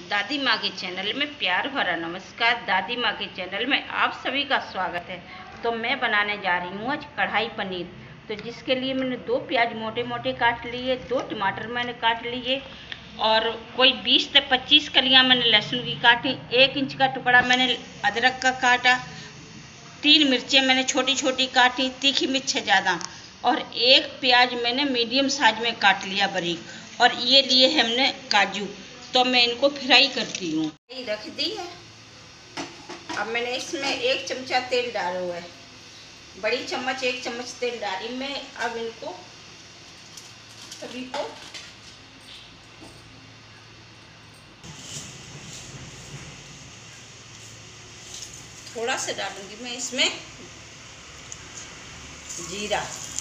दादी माँ के चैनल में प्यार भरा नमस्कार। दादी माँ के चैनल में आप सभी का स्वागत है। तो मैं बनाने जा रही हूँ आज कढ़ाई पनीर। तो जिसके लिए मैंने 2 प्याज मोटे मोटे काट लिए, 2 टमाटर मैंने काट लिए और कोई 20 से 25 कलियाँ मैंने लहसुन की काटी, 1 इंच का टुकड़ा मैंने अदरक का काटा, 3 मिर्चें मैंने छोटी छोटी काटी, तीखी मिर्च ज़्यादा, और 1 प्याज मैंने मीडियम साइज में काट लिया बारीक। और ये लिए हमने काजू। तो मैं इनको फ्राई करती हूँ। रख दी है। अब मैंने इसमें 1 चमचा तेल डाला हुआ है, बड़ी चम्मच 1 चम्मच तेल डाली मैं। अब इनको सभी को थोड़ा सा डालूंगी मैं इसमें जीरा।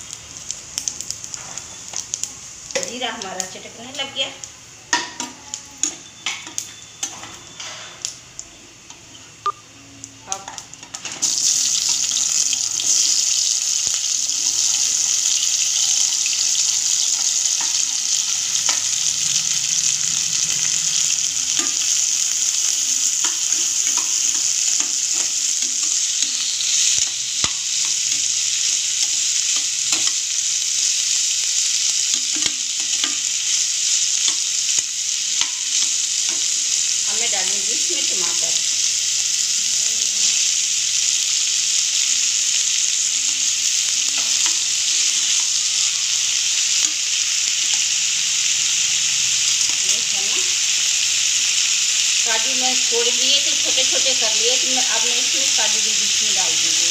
जीरा हमारा चटकने लग गया। अब मैं डालूंगी इसमें टमाटर। काजू मैं छोड़ लिए थे, छोटे छोटे कर लिए थे। अब मैं इसमें काजू भी बीच में डाल दूँगी।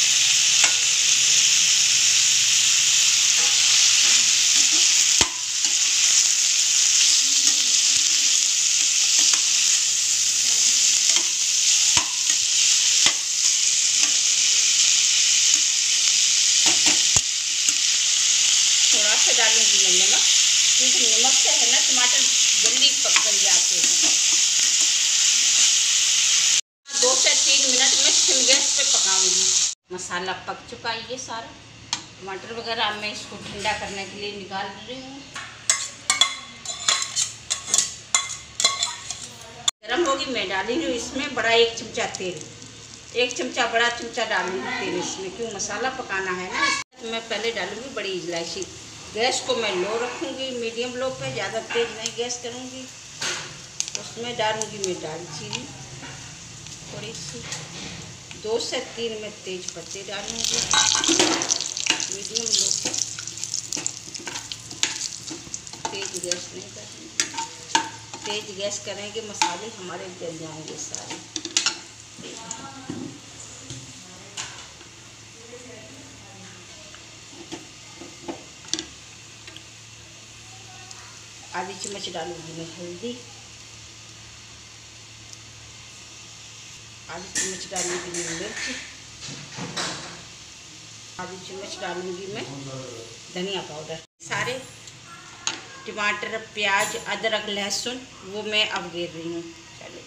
थोड़ा सा डालूंगी मैं नमक, क्योंकि नमक से है ना टमाटर जल्दी पक जाते हैं। 2 से 3 मिनट में सिम गैस पे पकाऊंगी। मसाला पक चुका है ये सारा, टमाटर वगैरह। मैं इसको ठंडा करने के लिए निकाल रही हूँ। गरम होगी, मैं डाली हूँ इसमें बड़ा 1 चमचा तेल। 1 चमचा बड़ा चमचा डालूंगी तेल इसमें, क्यों मसाला पकाना है ना। मैं पहले डालूंगी बड़ी इलायची। गैस को मैं लो रखूँगी, मीडियम लो पे, ज़्यादा तेज नहीं गैस करूँगी। उसमें डालूँगी मैं दालचीनी थोड़ी सी, 2 से 3 में तेज पत्ते डालूँगी, मीडियम लो पे, तेज गैस नहीं करेंगे। तेज गैस करेंगे मसाले हमारे जल जाएंगे सारे। आधी चम्मच डालूंगी मैं हल्दी, आधी चम्मच डालूंगी मैं मिर्च, आधी चम्मच डालूंगी मैं धनिया पाउडर। सारे टमाटर प्याज अदरक लहसुन वो मैं अब घेर रही हूँ। चलो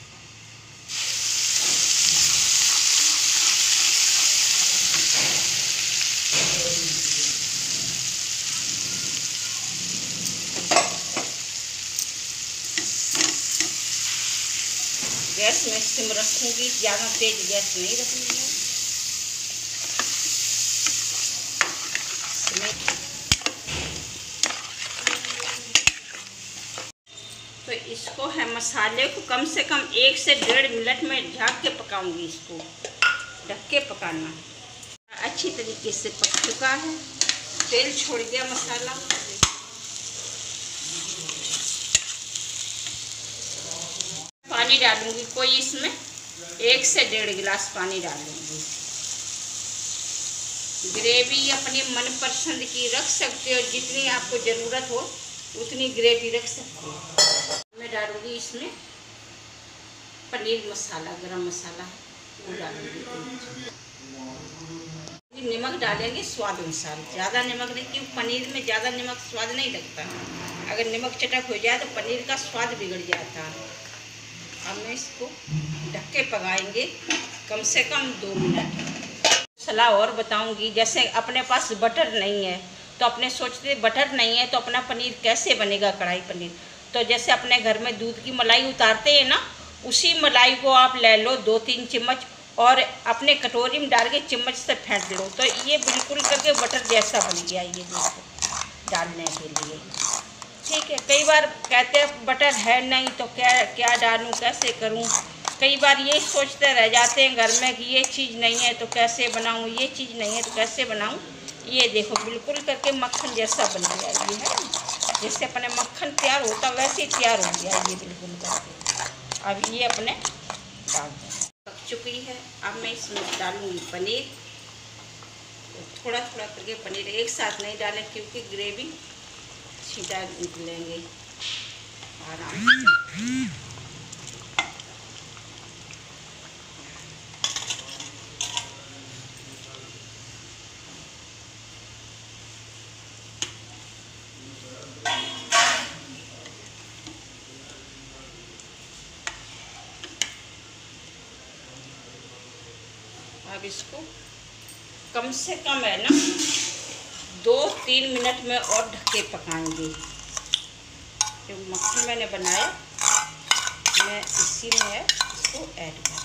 गैस में सिम रखूँगी, ज़्यादा तेज गैस नहीं रखूँगी। तो इसको है मसाले को कम से कम 1 से 1.5 मिनट में ढक के पकाऊंगी। इसको ढक के पकाना। अच्छी तरीके से पक चुका है, तेल छोड़ दिया मसाला। पानी डालूंगी कोई इसमें 1 से 1.5 गिलास पानी डालूंगी। ग्रेवी अपनी मनपसंद की रख सकते हो, जितनी आपको ज़रूरत हो उतनी ग्रेवी रख सकते हो। मैं डालूंगी इसमें पनीर मसाला, गरम मसाला वो डालूंगी। नमक डालेंगे स्वाद अनुसार, ज़्यादा नमक नहीं, क्योंकि पनीर में ज़्यादा नमक स्वाद नहीं लगता। अगर नमक चटक हो जाए तो पनीर का स्वाद बिगड़ जाता है। अब मैं इसको ढक के पकाएंगे कम से कम 2 मिनट। सलाह और बताऊंगी, जैसे अपने पास बटर नहीं है तो अपने सोचते बटर नहीं है तो अपना पनीर कैसे बनेगा, कढ़ाई पनीर। तो जैसे अपने घर में दूध की मलाई उतारते हैं ना, उसी मलाई को आप ले लो 2-3 चम्मच और अपने कटोरी में डाल के चम्मच से फेंट लो। तो ये बिल्कुल करके बटर जैसा बन गया ये देखो डालने के लिए। ठीक है, कई बार कहते हैं बटर है नहीं तो क्या डालूं, कैसे करूं। कई बार ये सोचते रह जाते हैं घर में कि ये चीज़ नहीं है तो कैसे बनाऊं, ये चीज़ नहीं है तो कैसे बनाऊं। ये देखो बिल्कुल करके मक्खन जैसा बन गया ये है, जैसे अपने मक्खन तैयार होता वैसे ही तैयार हो गया ये बिल्कुल करके। अब ये अपने डाल दें, पक चुकी है। अब मैं इसमें डालूँगी पनीर। थोड़ा थोड़ा करके पनीर एक साथ नहीं डालें क्योंकि ग्रेवी छींटा निकलेंगे आराम से। अब इसको कम से कम है ना 2-3 मिनट में और ढक के पकाएंगे। जो मक्खन मैंने बनाया मैं इसी में है इसको ऐड करूँ।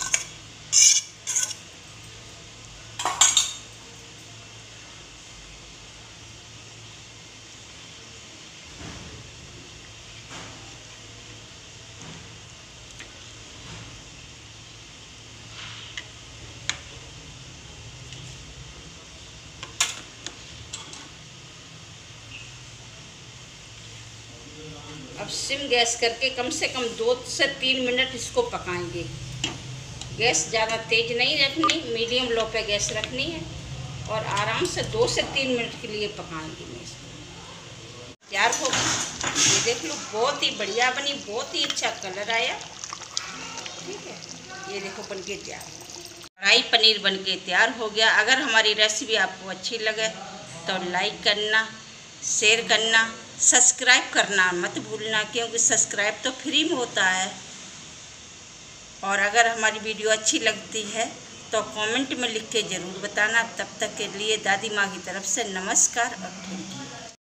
अब सिम गैस करके कम से कम 2 से 3 मिनट इसको पकाएंगे। गैस ज़्यादा तेज़ नहीं रखनी, मीडियम लो पे गैस रखनी है और आराम से 2 से 3 मिनट के लिए पकाएंगे। मैं इसको तैयार हो गई, ये देख लो बहुत ही बढ़िया बनी, बहुत ही अच्छा कलर आया। ठीक है, ये देखो बनके तैयार, कढ़ाई पनीर बनके तैयार हो गया। अगर हमारी रेसिपी आपको अच्छी लगे तो लाइक करना, शेयर करना, सब्सक्राइब करना मत भूलना, क्योंकि सब्सक्राइब तो फ्री में होता है। और अगर हमारी वीडियो अच्छी लगती है तो कमेंट में लिख के ज़रूर बताना। तब तक के लिए दादी माँ की तरफ से नमस्कार और थैंक यू।